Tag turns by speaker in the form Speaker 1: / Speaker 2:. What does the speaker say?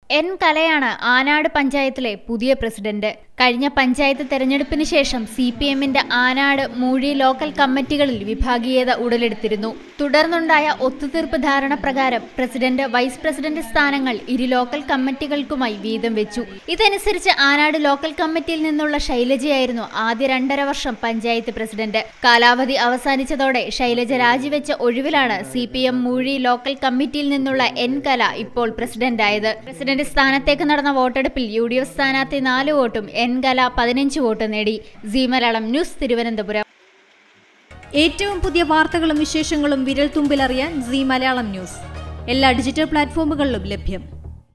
Speaker 1: N കലയാണ് ആനാട് പഞ്ചായത്തിലെ പുതിയ പ്രസിഡന്റ്. കഴിഞ്ഞ പഞ്ചായത്ത് തെരഞ്ഞെടുപ്പിന് ശേഷം CPMന്റെ ആനാട്, മൂഴി ലോക്കൽ കമ്മിറ്റികളിൽ വിഭാഗീയത ഉടലെടുത്തിരുന്നു. തുടർന്നുണ്ടായ ഒത്തുതീർപ്പ് ധാരണ പ്രകാരം പ്രസിഡന്റ്, വൈസ് പ്രസിഡന്റ് സ്ഥാനങ്ങൾ ഇരു ലോക്കൽ കമ്മിറ്റികൾക്കുമായി വീതം വെച്ചു. ഇതനുസരിച്ച് ആനാട് ലോക്കൽ കമ്മിറ്റിയിൽ നിന്നുള്ള ശൈലജയായിരുന്നു ആദ്യ 2.5 വർഷം പഞ്ചായത്ത് പ്രസിഡന്റ്. കാലാവധി അവസാനിച്ചതോടെ ശൈലജ രാജിവെച്ച ഒഴിവിലാണ് CPM മൂഴി ലോക്കൽ കമ്മിറ്റിയിൽ നിന്നുള്ള എൻ കല ഇപ്പോൾ പ്രസിഡന്റായത്. പ്രസിഡന്റ് സ്ഥാനത്തേക്ക് നടന്ന വോട്ടെടുപ്പിൽ UDF സ്ഥാനാർത്ഥി 4 വോട്ടും എൻ കല 15 വോട്ട് നേടി. Zee Malayalam news, Thiruvananthapuram.
Speaker 2: ഏറ്റവും പുതിയ വാർത്തകളും വിശേഷങ്ങളും വിരൽ തുമ്പിലറിയാൻ Zee Malayalam ന്യൂസ് എല്ലാ ഡിജിറ്റൽ പ്ലാറ്റ്ഫോമുകളിലും ലഭ്യം.